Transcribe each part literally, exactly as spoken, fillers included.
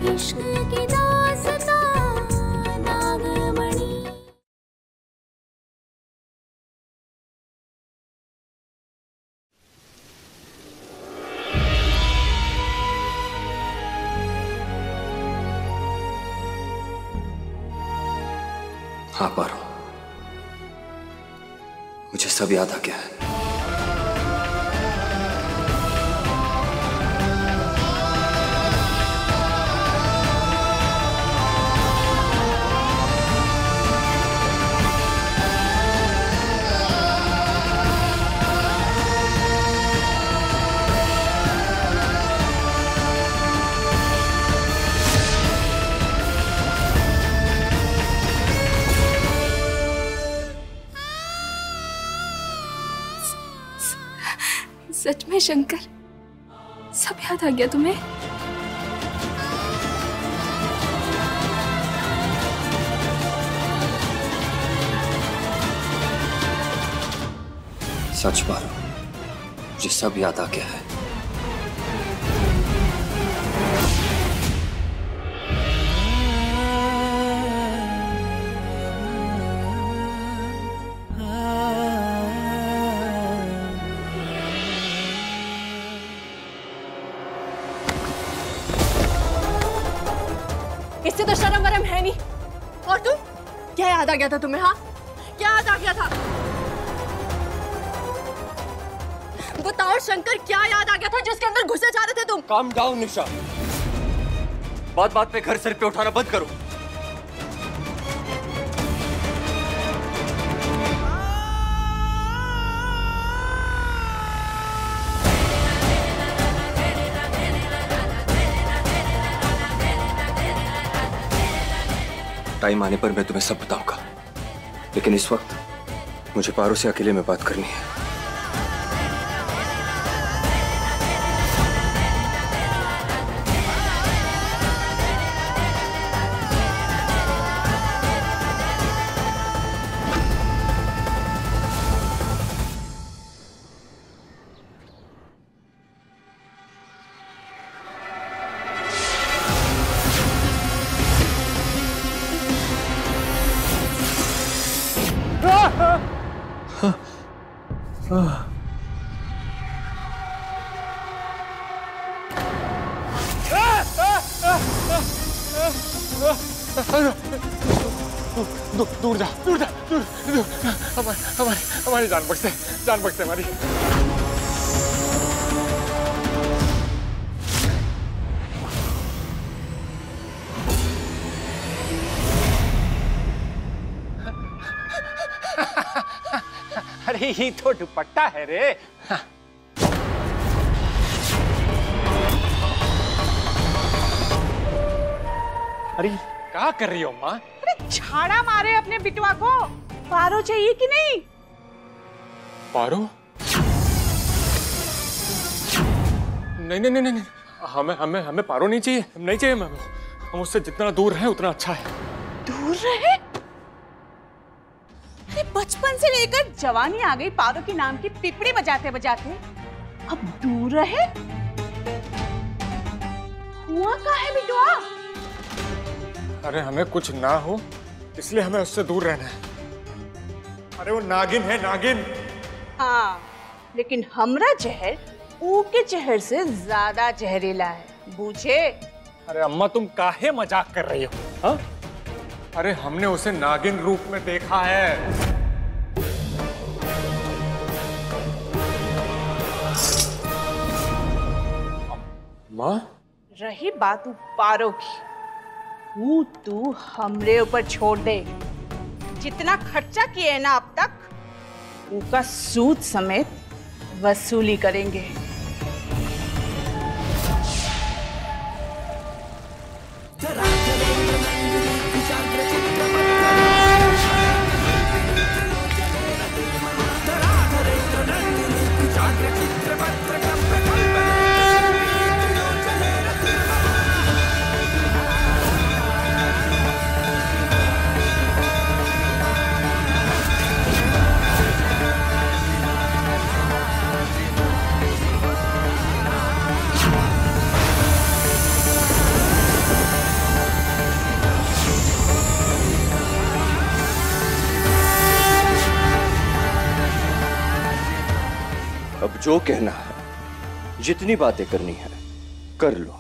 इश्क की दास्तां नागमणि। हाँ पारो, मुझे सब याद आ गया है। सच में शंकर, सब याद आ गया तुम्हें? सच पारो, मुझे सब याद आ गया है। इससे तो शर्म वरम है नहीं। और तुम, क्या याद आ गया था तुम्हें? हाँ, क्या याद आ गया था? बताओ शंकर, क्या याद आ गया था जिसके अंदर घुसे जा रहे थे तुम? काम डाउन निशा, बात बात पे घर सिर पे उठाना बंद करो। टाइम आने पर मैं तुम्हें सब बताऊंगा, लेकिन इस वक्त मुझे पारो से अकेले में बात करनी है। दूर दूर जा, दूर जा, दूर, दूर। हमारी हमारी हमारी जान बख्शे, जान बख्शे हमारी। अरे ये तो दुपट्टा है रे। अरे क्या कर रही हो माँ? अरे छाड़ा मारे अपने बिटवा को। पारो चाहिए कि नहीं? पारो? नहीं नहीं नहीं नहीं, हमें हमें हमें पारो नहीं चाहिए, नहीं चाहिए। हम हम उससे जितना दूर रहे उतना अच्छा है। दूर रहे? अरे बचपन से लेकर जवानी आ गई, पारो के नाम की पिपड़ी बजाते बजाते अब दूर रहे? हुआ क्या है बिटवा? अरे हमें कुछ ना हो इसलिए हमें उससे दूर रहना है। अरे वो नागिन है, नागिन। हाँ, लेकिन हमरा जहर ऊ के जहर से ज्यादा जहरीला है, बूझे? अरे अम्मा तुम काहे मजाक कर रही हो? हाँ? अरे हमने उसे नागिन रूप में देखा है। माँ? रही बात पारो की, वो तू हमरे ऊपर छोड़ दे। जितना खर्चा किए ना अब तक, उसका सूद समेत वसूली करेंगे। जो कहना है, जितनी बातें करनी है कर लो।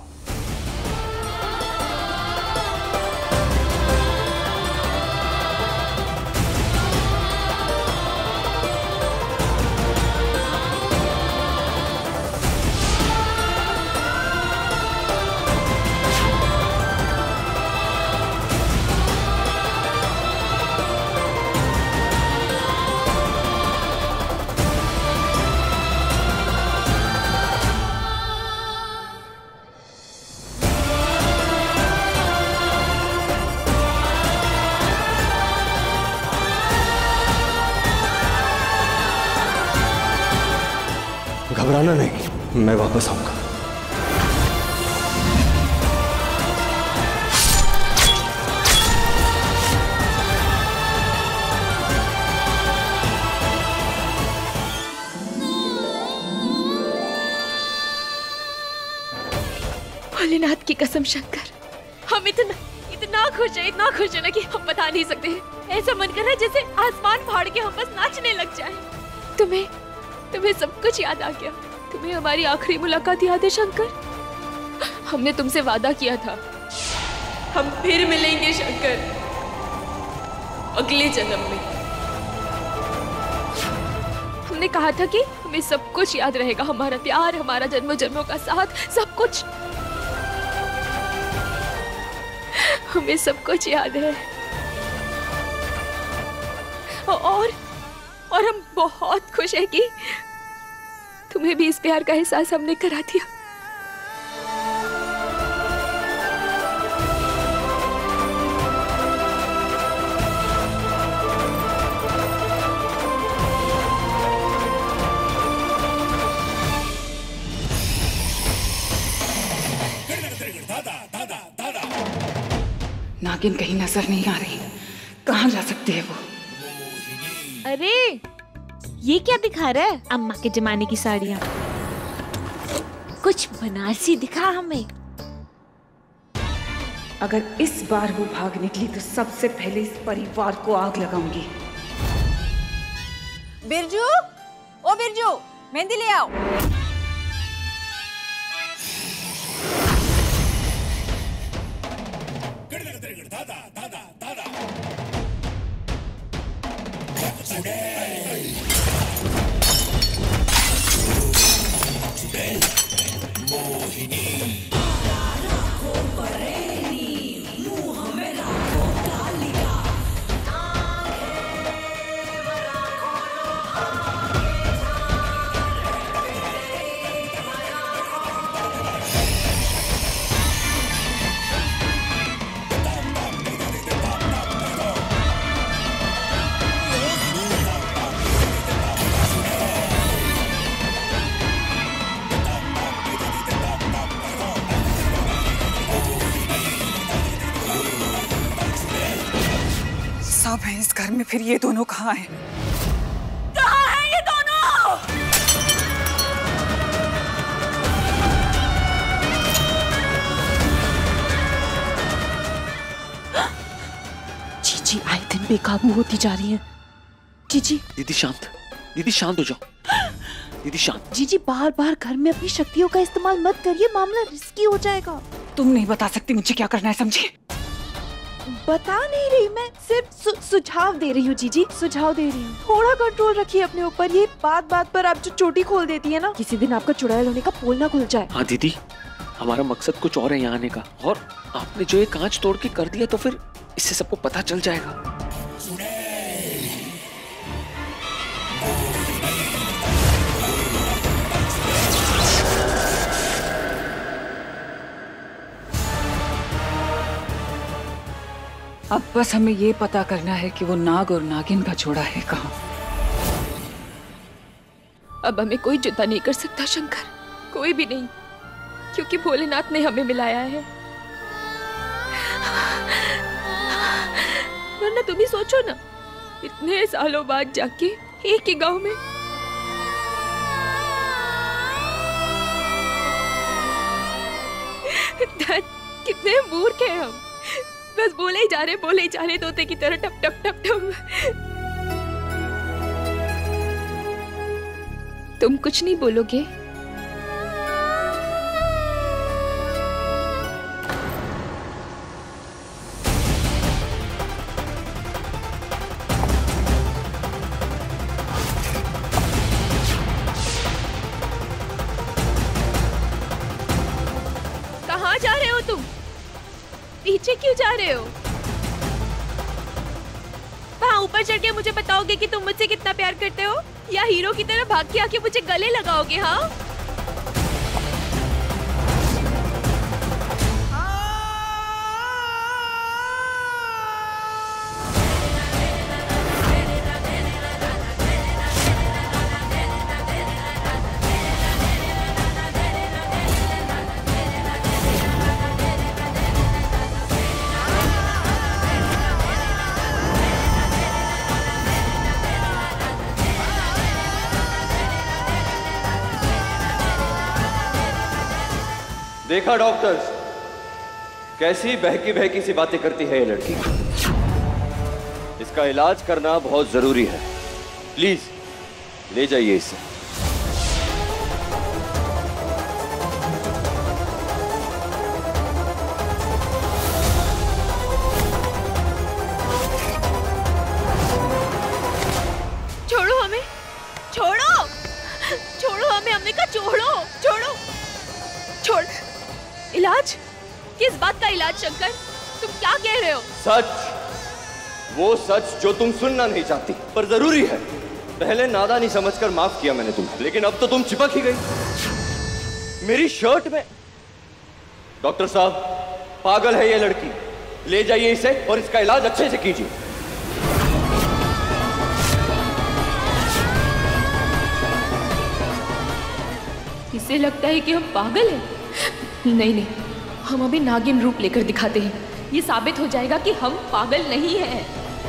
घबराना नहीं, मैं वापस आऊंगा। भोलेनाथ की कसम शंकर, हम इतना इतना खुश है, इतना खुश है ना कि हम बता नहीं सकते। ऐसा मन कर रहा है जैसे आसमान फाड़ के हम बस नाचने लग जाए। तुम्हें तुम्हें सब कुछ याद आ गया? तुम्हें हमारी आखिरी मुलाकात याद है शंकर? हमने तुमसे वादा किया था हम फिर मिलेंगे शंकर, अगले जन्म में। हमने कहा था कि हमें सब कुछ याद रहेगा, हमारा प्यार, हमारा जन्मों जन्मों का साथ, सब कुछ। हमें सब कुछ याद है। और और हम बहुत खुश हैं कि तुम्हें भी इस प्यार का एहसास हमने करा दिया। नागिन कहीं नजर नहीं आ रही, कहाँ जा सकती है वो? अरे ये क्या दिखा रहा है? अम्मा के जमाने की साड़ियाँ। कुछ बनारसी दिखा हमें। अगर इस बार वो भाग निकली तो सबसे पहले इस परिवार को आग लगाऊंगी। बिरजू, ओ बिरजू, मेहंदी ले आओ। सब है इस घर में, फिर ये दोनों कहाँ हैं? कहाँ हैं ये दोनों? जीजी आए दिन बेकाबू होती जा रही है। जीजी दीदी शांत, दीदी शांत हो जाओ। दीदी शांत। जीजी बार बार घर में अपनी शक्तियों का इस्तेमाल मत करिए, मामला रिस्की हो जाएगा। तुम नहीं बता सकती मुझे क्या करना है, समझी? बता नहीं रही, मैं सिर्फ सु, सुझाव दे रही हूँ जीजी, सुझाव दे रही हूँ। थोड़ा कंट्रोल रखिए अपने ऊपर। ये बात बात पर आप जो चोटी खोल देती है ना, किसी दिन आपका चुड़ैल होने का पोल ना खुल जाए। हाँ दीदी, हमारा मकसद कुछ और है यहाँ आने का, और आपने जो ये कांच तोड़ के कर दिया तो फिर इससे सबको पता चल जाएगा। अब बस हमें ये पता करना है कि वो नाग और नागिन का जोड़ा है कहाँ। अब हमें कोई जुदा नहीं कर सकता शंकर, कोई भी नहीं, क्योंकि भोलेनाथ ने हमें मिलाया है। वरना तुम ही सोचो ना, इतने सालों बाद जाके एक ही गांव में कितने मूर्ख हैं हम, बस बोले ही जा रहे बोले ही जा रहे तोते की तरह टप टप टप टप। तुम कुछ नहीं बोलोगे? कहाँ जा रहे हो तुम? पीछे क्यों जा रहे हो? वहाँ ऊपर चढ़ के मुझे बताओगे कि तुम मुझसे कितना प्यार करते हो, या हीरो की तरह भाग के आके मुझे गले लगाओगे? हाँ, देखा डॉक्टर्स, कैसी बहकी बहकी सी बातें करती है ये लड़की। इसका इलाज करना बहुत जरूरी है। प्लीज ले जाइए इसे। छोड़ो हमें, छोड़ो, छोड़ो हमें, हमने कहा छोड़ो, छोड़ो, छोड़। इलाज? किस बात का इलाज शंकर? तुम क्या कह रहे हो? सच, वो सच जो तुम सुनना नहीं चाहती पर जरूरी है। पहले नादानी समझकर माफ किया मैंने तुम्हें, लेकिन अब तो तुम चिपक ही गई मेरी शर्ट में। डॉक्टर साहब, पागल है ये लड़की, ले जाइए इसे और इसका इलाज अच्छे से कीजिए। इसे लगता है कि हम पागल हैं। नहीं नहीं, हम अभी नागिन रूप लेकर दिखाते हैं। ये साबित हो जाएगा कि हम पागल नहीं हैं।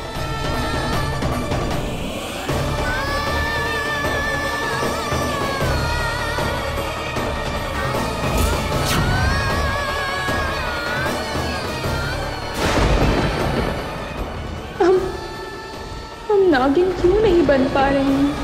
हम हम नागिन क्यों नहीं बन पा रहे हैं?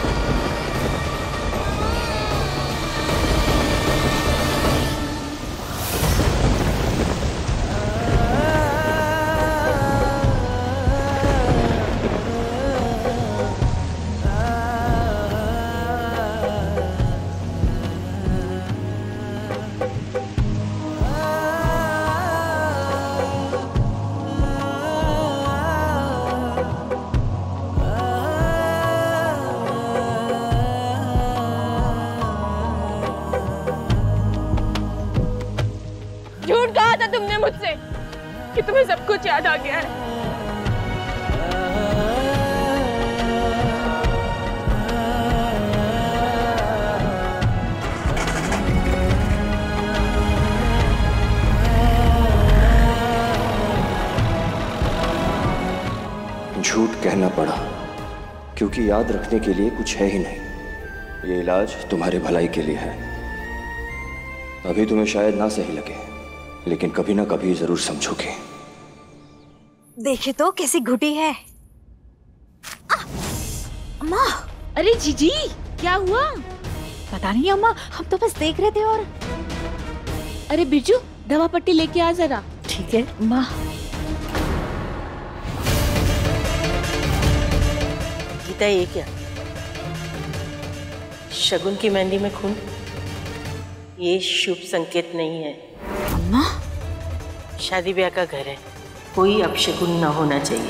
झूठ कहा था तुमने मुझसे कि तुम्हें सब कुछ याद आ गया है। झूठ कहना पड़ा क्योंकि याद रखने के लिए कुछ है ही नहीं। ये इलाज तुम्हारी भलाई के लिए है। अभी तुम्हें शायद ना सही लगे, लेकिन कभी ना कभी जरूर समझोगे। देखे तो कैसी घुटी है। अम्मा! अरे जीजी, क्या हुआ? पता नहीं अम्मा, हम तो बस देख रहे थे। और अरे बिरजू, दवा पट्टी लेके आ जरा। ठीक है अम्मा। गीता, ये क्या? शगुन की मेहंदी में खून? ये शुभ संकेत नहीं है अम्मा। शादी ब्याह का घर है, कोई अपशगुन ना होना चाहिए।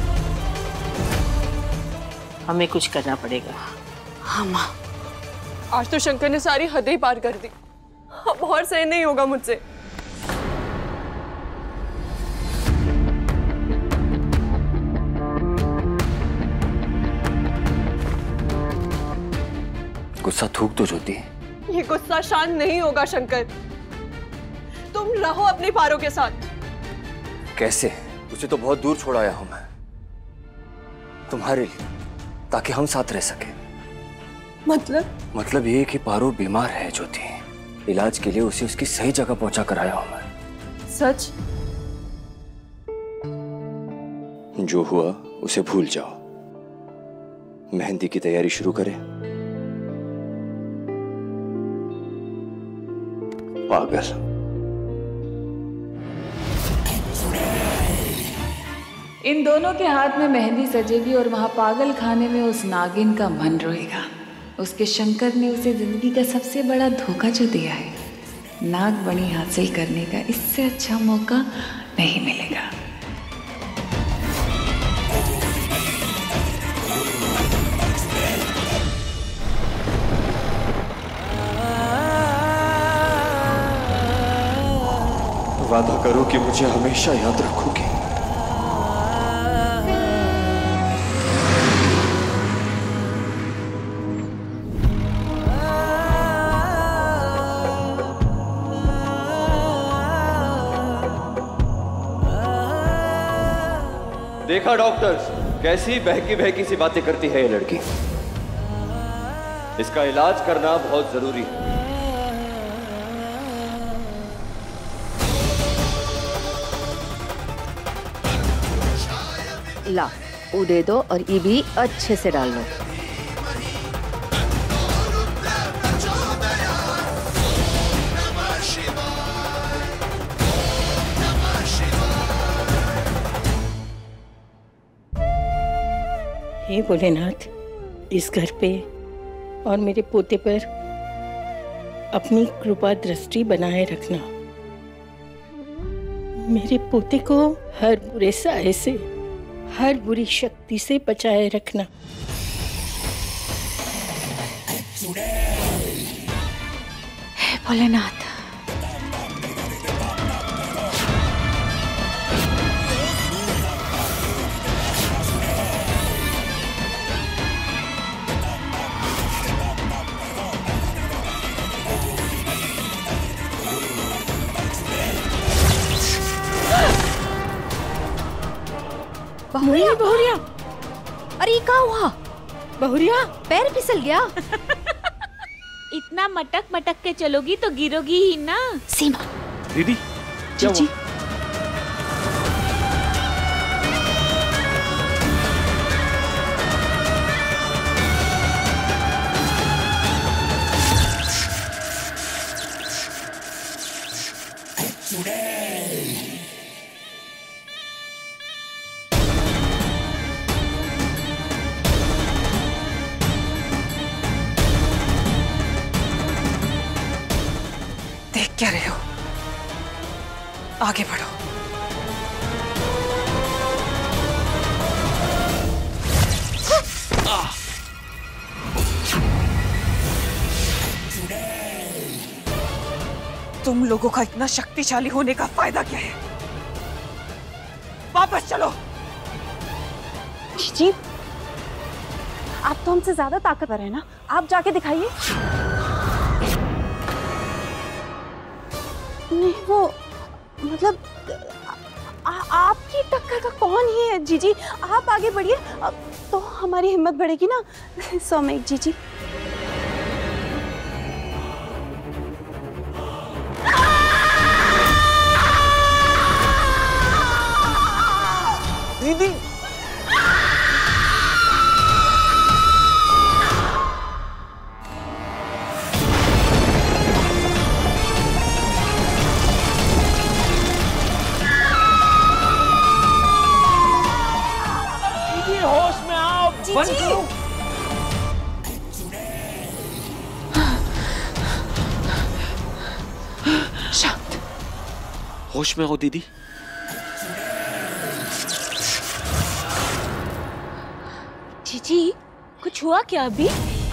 हमें कुछ करना पड़ेगा। हाँ माँ। आज तो शंकर ने सारी हदें ही पार कर दी। अब और सही नहीं होगा मुझसे। गुस्सा थूक दो ज्योति। ये गुस्सा शांत नहीं होगा शंकर। तुम रहो अपनी पारों के साथ। कैसे? उसे तो बहुत दूर छोड़ आया हूं मैं, तुम्हारे लिए, ताकि हम साथ रह सके। मतलब? मतलब ये कि पारो बीमार है ज्योति। इलाज के लिए उसे उसकी सही जगह पहुंचा कर आया हूं मैं। सच? जो हुआ उसे भूल जाओ। मेहंदी की तैयारी शुरू करें। पागल। इन दोनों के हाथ में मेहंदी सजेगी और वहां पागल खाने में उस नागिन का मन रोएगा। उसके शंकर ने उसे जिंदगी का सबसे बड़ा धोखा जो दिया है, नागमणि हासिल करने का इससे अच्छा मौका नहीं मिलेगा। वादा करो कि मुझे हमेशा याद रखोगी। देखा डॉक्टर्स, कैसी बहकी बहकी सी बातें करती है ये लड़की। इसका इलाज करना बहुत जरूरी है। ला, वो दे दो और ये भी अच्छे से डाल लो। हे भोलेनाथ, इस घर पे और मेरे पोते पर अपनी कृपा दृष्टि बनाए रखना। मेरे पोते को हर बुरे साए से, हर बुरी शक्ति से बचाए रखना। हे भोलेनाथ। बहुरिया, बहुरिया, अरे क्या हुआ? बहुरिया पैर फिसल गया। इतना मटक मटक के चलोगी तो गिरोगी ही ना। सीमा दीदी, जी जी क्या रहे हो? आगे बढ़ो। तुम लोगों का इतना शक्तिशाली होने का फायदा क्या है? वापस चलो। जी, आप तो हमसे ज्यादा ताकतवर है ना, आप जाके दिखाइए। नहीं, वो मतलब आ, आपकी टक्कर का कौन ही है जीजी? आप आगे बढ़िए तो हमारी हिम्मत बढ़ेगी ना। सौमेक जीजी। दीदी, होश में आओ, बंद करो। शांत, होश में आओ दीदी। जीजी, कुछ हुआ क्या अभी?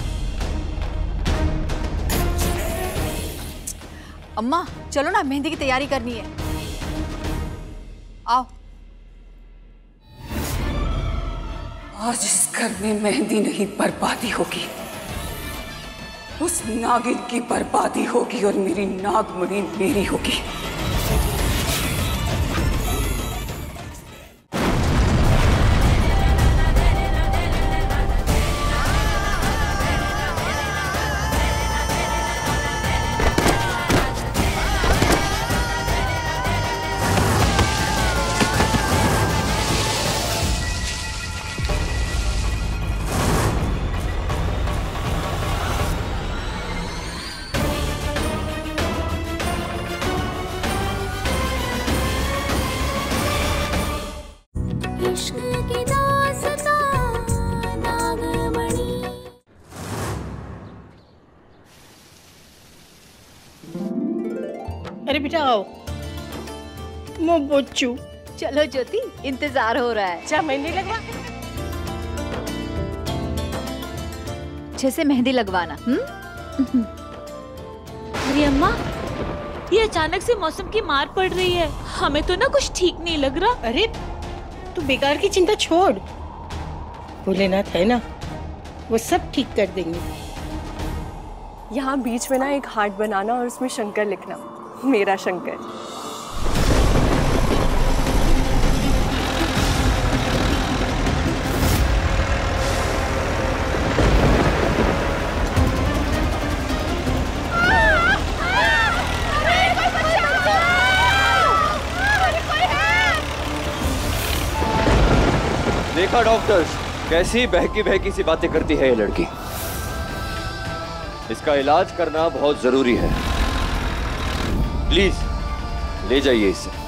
अम्मा चलो ना, मेहंदी की तैयारी करनी है। आओ। आज इस घर में मेहंदी नहीं बर्बादी होगी, उस नागिन की बर्बादी होगी और मेरी नागमणि मेरी होगी। बेटा आओ। मो बच्चू। चलो ज्योति, इंतजार हो रहा है। अच्छा मेहंदी लगवा। अच्छे से मेहंदी लगवाना। हम्म। अरे अम्मा, ये अचानक से मौसम की मार पड़ रही है, हमें तो ना कुछ ठीक नहीं लग रहा। अरे तू बेकार की चिंता छोड़, भोलेनाथ है ना, वो सब ठीक कर देंगे। यहाँ बीच में ना एक हार्ट बनाना और उसमें शंकर लिखना, मेरा शंकर। देखा डॉक्टर्स, कैसी बहकी बहकी सी बातें करती है ये लड़की। इसका इलाज करना बहुत जरूरी है। प्लीज ले जाइए इसे।